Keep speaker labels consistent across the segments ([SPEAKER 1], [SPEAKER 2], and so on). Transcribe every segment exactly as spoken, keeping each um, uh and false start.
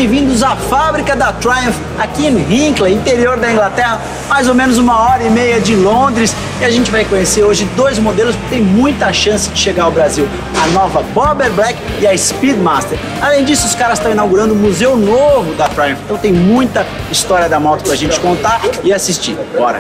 [SPEAKER 1] bem-vindos à fábrica da Triumph, aqui em Hinckley, interior da Inglaterra, mais ou menos uma hora e meia de Londres. E a gente vai conhecer hoje dois modelos que tem muita chance de chegar ao Brasil: a nova Bobber Black e a Speedmaster. Além disso, os caras estão inaugurando um museu novo da Triumph, então tem muita história da moto pra gente contar e assistir. Bora!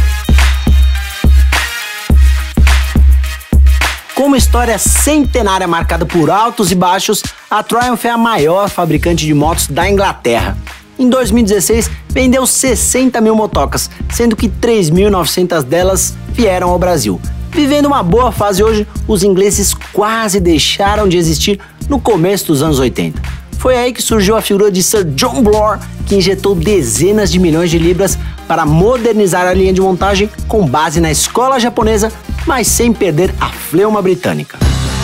[SPEAKER 1] Com uma história centenária marcada por altos e baixos, a Triumph é a maior fabricante de motos da Inglaterra. Em dois mil e dezesseis, vendeu sessenta mil motocas, sendo que três mil e novecentas delas vieram ao Brasil. Vivendo uma boa fase hoje, os ingleses quase deixaram de existir no começo dos anos oitenta. Foi aí que surgiu a figura de Sir John Bloor, que injetou dezenas de milhões de libras para modernizar a linha de montagem com base na escola japonesa, mas sem perder a fleuma britânica.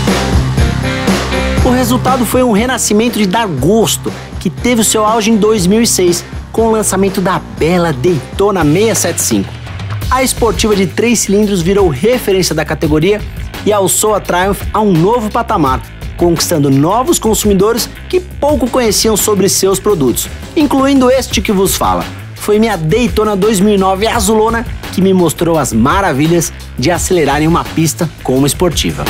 [SPEAKER 1] O resultado foi um renascimento de dar gosto, que teve o seu auge em dois mil e seis, com o lançamento da bela Daytona seiscentos e setenta e cinco. A esportiva de três cilindros virou referência da categoria e alçou a Triumph a um novo patamar, conquistando novos consumidores que pouco conheciam sobre seus produtos, incluindo este que vos fala. Foi minha Daytona dois mil e nove azulona que me mostrou as maravilhas de acelerar em uma pista como esportiva.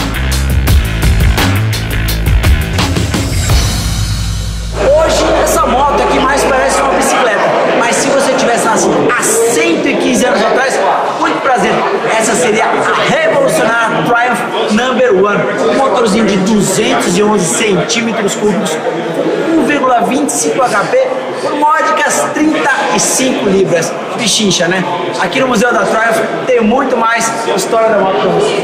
[SPEAKER 1] Hoje essa moto aqui mais parece uma bicicleta, mas se você tivesse nascido há cento e quinze anos atrás, muito prazer, essa seria a revolucionária Triumph Number One, um motorzinho de duzentos e onze centímetros cúbicos, um vírgula vinte e cinco H P, por módicas trinta e cinco libras. Pichincha, né? Aqui no Museu da Triumph tem muito mais história da moto pra você.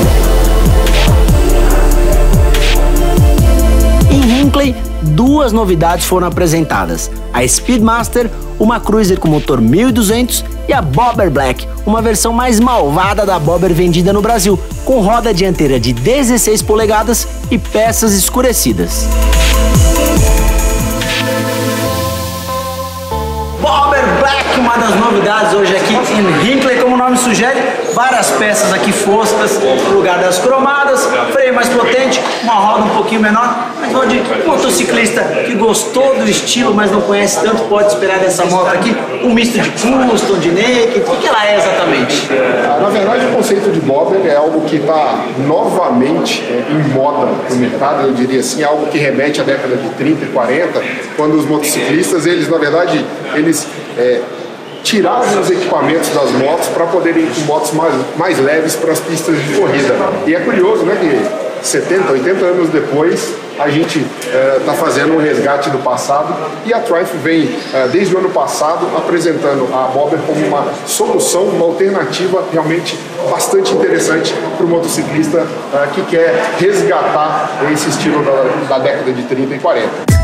[SPEAKER 1] Em Hinckley, duas novidades foram apresentadas: a Speedmaster, uma cruiser com motor mil e duzentos, e a Bobber Black, uma versão mais malvada da Bobber vendida no Brasil, com roda dianteira de dezesseis polegadas e peças escurecidas. Bobber Black, uma das novidades hoje aqui em Hinckley, como o nome sugere, várias peças aqui foscas no lugar das cromadas, freio mais potente, uma roda um pouquinho menor, mas onde um motociclista que gostou do estilo, mas não conhece tanto, pode esperar dessa moto aqui um misto de custom, de naked. O que ela é exatamente?
[SPEAKER 2] Na verdade, o conceito de Bobber é algo que está novamente é, em moda no mercado, eu diria assim, algo que remete à década de trinta e quarenta, quando os motociclistas, eles na verdade, eles é, tiravam os equipamentos das motos para poderem ir com motos mais, mais leves para as pistas de corrida. E é curioso, né, que setenta, oitenta anos depois a gente está uh, fazendo um resgate do passado, e a Triumph vem uh, desde o ano passado apresentando a Bobber como uma solução, uma alternativa realmente bastante interessante para o motociclista uh, que quer resgatar esse estilo da, da década de trinta e quarenta.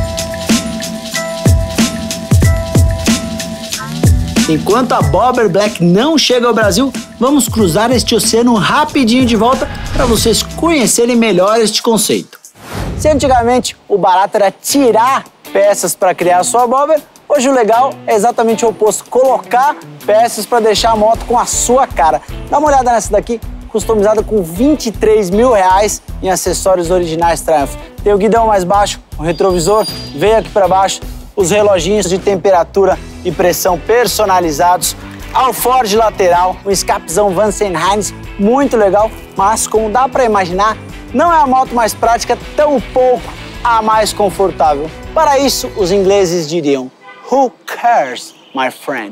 [SPEAKER 1] Enquanto a Bobber Black não chega ao Brasil, vamos cruzar este oceano rapidinho de volta para vocês conhecerem melhor este conceito. Se antigamente o barato era tirar peças para criar a sua Bobber, hoje o legal é exatamente o oposto: colocar peças para deixar a moto com a sua cara. Dá uma olhada nessa daqui, customizada com vinte e três mil reais em acessórios originais Triumph. Tem o guidão mais baixo, o retrovisor veio aqui para baixo, os reloginhos de temperatura e pressão personalizados, alforge lateral, um escapezão Van Heinz muito legal, mas como dá para imaginar, não é a moto mais prática, tampouco a mais confortável. Para isso, os ingleses diriam: "Who cares, my friend?"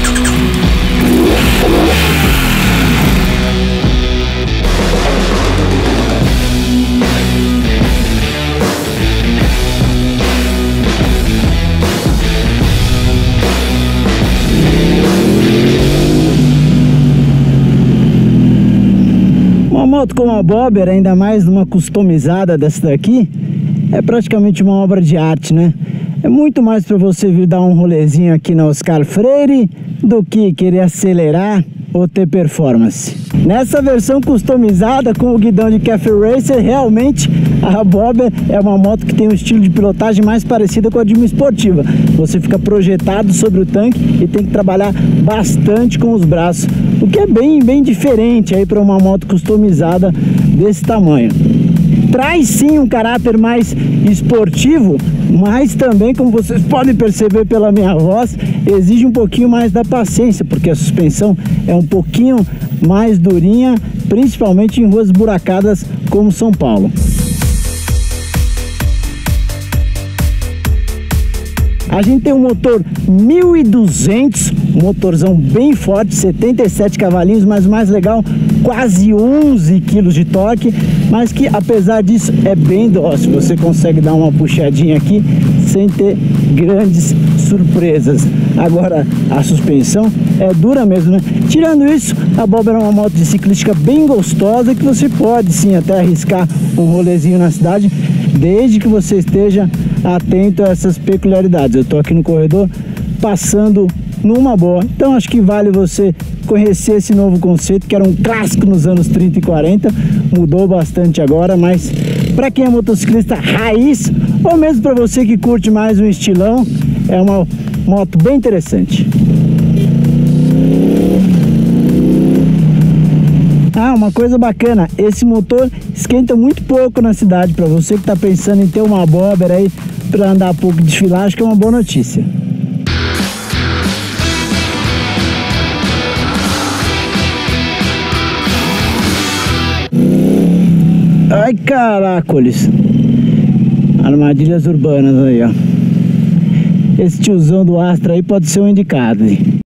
[SPEAKER 1] Uma moto como a Bobber, ainda mais uma customizada dessa daqui, é praticamente uma obra de arte, né? É muito mais para você vir dar um rolezinho aqui na Oscar Freire do que querer acelerar ou ter performance. Nessa versão customizada com o guidão de Cafe Racer, realmente a Bobber é uma moto que tem um estilo de pilotagem mais parecido com a de uma esportiva. Você fica projetado sobre o tanque e tem que trabalhar bastante com os braços, o que é bem, bem diferente aí para uma moto customizada desse tamanho. traz sim um caráter mais esportivo, mas também, como vocês podem perceber pela minha voz, exige um pouquinho mais da paciência, porque a suspensão é um pouquinho mais durinha, principalmente em ruas buracadas como São Paulo. A gente tem um motor mil e duzentos, um motorzão bem forte, setenta e sete cavalinhos, mas o mais legal, quase onze quilos de torque, mas que apesar disso é bem dócil. Você consegue dar uma puxadinha aqui sem ter grandes surpresas. Agora a suspensão é dura mesmo, né? Tirando isso, a Bobber é uma moto de ciclística bem gostosa, que você pode sim até arriscar um rolezinho na cidade, desde que você esteja atento a essas peculiaridades. Eu tô aqui no corredor passando numa boa, então acho que vale você conhecer esse novo conceito, que era um clássico nos anos trinta e quarenta, mudou bastante agora, mas para quem é motociclista raiz, ou mesmo para você que curte mais um estilão, é uma moto bem interessante. Ah, uma coisa bacana, esse motor esquenta muito pouco na cidade. Para você que está pensando em ter uma Bobber aí para andar pouco de desfilar, acho que é uma boa notícia. Ai, caracoles! Armadilhas urbanas aí, ó. Esse tiozão do Astra aí pode ser um indicado.